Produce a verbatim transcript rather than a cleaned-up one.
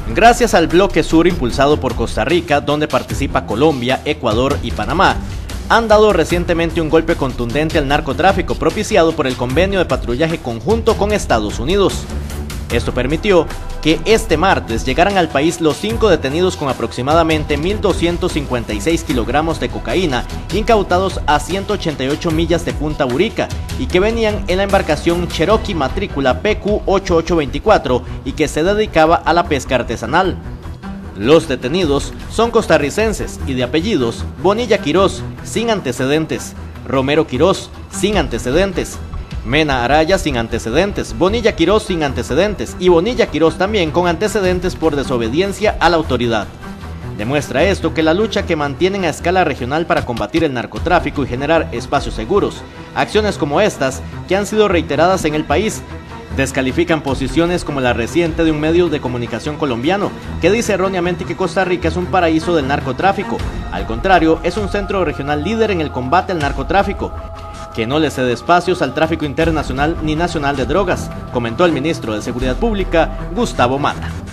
Gracias al Bloque Sur impulsado por Costa Rica, donde participa Colombia, Ecuador y Panamá, han dado recientemente un golpe contundente al narcotráfico propiciado por el convenio de patrullaje conjunto con Estados Unidos. Esto permitió que este martes llegaran al país los cinco detenidos con aproximadamente mil doscientos cincuenta y seis kilogramos de cocaína incautados a ciento ochenta y ocho millas de Punta Burica y que venían en la embarcación Cherokee matrícula P Q ocho ocho veinticuatro y que se dedicaba a la pesca artesanal. Los detenidos son costarricenses y de apellidos Bonilla Quirós, sin antecedentes, Romero Quirós, sin antecedentes, Mena Araya, sin antecedentes, Bonilla Quirós, sin antecedentes y Bonilla Quirós también con antecedentes por desobediencia a la autoridad. Demuestra esto que la lucha que mantienen a escala regional para combatir el narcotráfico y generar espacios seguros, acciones como estas, que han sido reiteradas en el país, descalifican posiciones como la reciente de un medio de comunicación colombiano, que dice erróneamente que Costa Rica es un paraíso del narcotráfico. Al contrario, es un centro regional líder en el combate al narcotráfico, que no le cede espacios al tráfico internacional ni nacional de drogas, comentó el ministro de Seguridad Pública, Gustavo Mata.